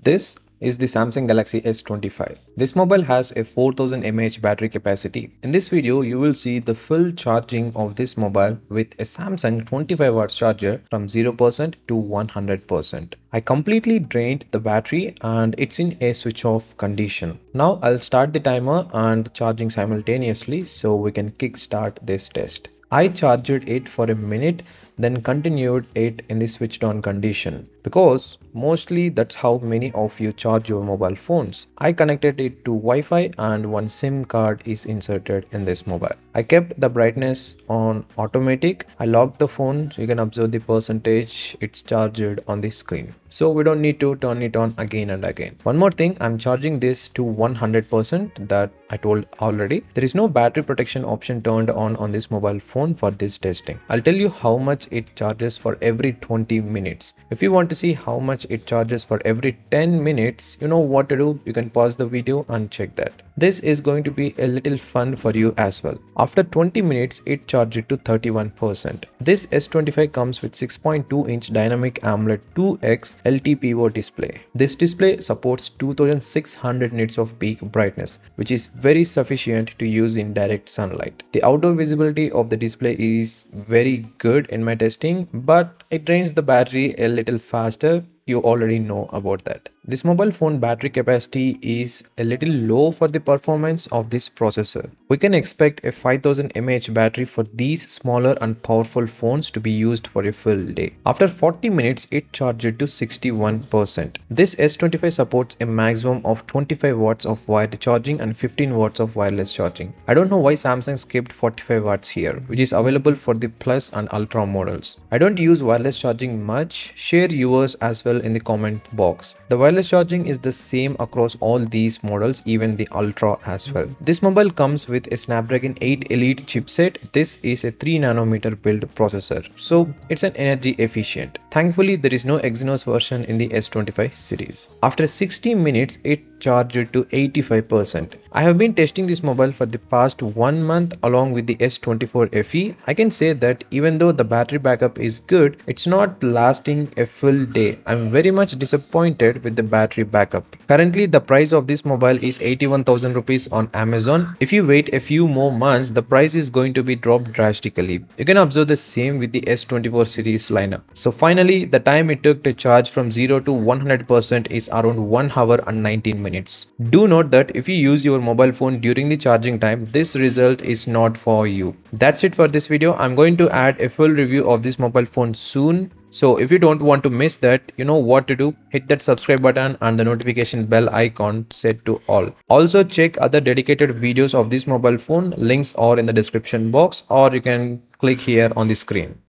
This is the Samsung Galaxy S25. This mobile has a 4000 mAh battery capacity. In this video, you will see the full charging of this mobile with a Samsung 25 watts charger from 0% to 100%. I completely drained the battery and it's in a switch off condition. Now I'll start the timer and charging simultaneously so we can kickstart this test. I charged it for a minute, then continued it in the switched on condition because mostly that's how many of you charge your mobile phones. I connected it to Wi-Fi and one SIM card is inserted in this mobile. I kept the brightness on automatic. I locked the phone so you can observe the percentage it's charged on the screen. So we don't need to turn it on again and again. One more thing, I'm charging this to 100% that I told already. There is no battery protection option turned on this mobile phone for this testing. I'll tell you how much it charges for every 20 minutes. If you want to see how much it charges for every 10 minutes, you know what to do. You can pause the video and check that. This is going to be a little fun for you as well. After 20 minutes, it charged to 31%. This S25 comes with 6.2-inch dynamic AMOLED 2x LTPO display. This display supports 2600 nits of peak brightness, which is very sufficient to use in direct sunlight. The outdoor visibility of the display is very good in my testing, but it drains the battery a little faster. You already know about that. This mobile phone battery capacity is a little low for the performance of this processor. We can expect a 5000 mAh battery for these smaller and powerful phones to be used for a full day. After 40 minutes, it charged to 61%. This S25 supports a maximum of 25 watts of wired charging and 15 watts of wireless charging. I don't know why Samsung skipped 45 watts here, which is available for the Plus and Ultra models. I don't use wireless charging much. Share yours as well in the comment box. The wireless charging is the same across all these models, even the Ultra as well. This mobile comes with a Snapdragon 8 Elite chipset. This is a 3nm build processor, so it's an energy efficient. Thankfully, there is no Exynos version in the S25 series. After 60 minutes, it charged to 85%. I have been testing this mobile for the past 1 month along with the S24 FE. I can say that even though the battery backup is good, it's not lasting a full day. I'm very much disappointed with the battery backup. Currently, the price of this mobile is 81,000 rupees on Amazon. If you wait a few more months, the price is going to be dropped drastically. You can observe the same with the S24 series lineup. So finally, the time it took to charge from 0 to 100% is around 1 hour and 19 minutes. Do note that if you use your mobile phone during the charging time, this result is not for you. That's it for this video. I'm going to add a full review of this mobile phone soon. So if you don't want to miss that, you know what to do. Hit that subscribe button and the notification bell icon set to all. Also check other dedicated videos of this mobile phone. Links are in the description box or you can click here on the screen.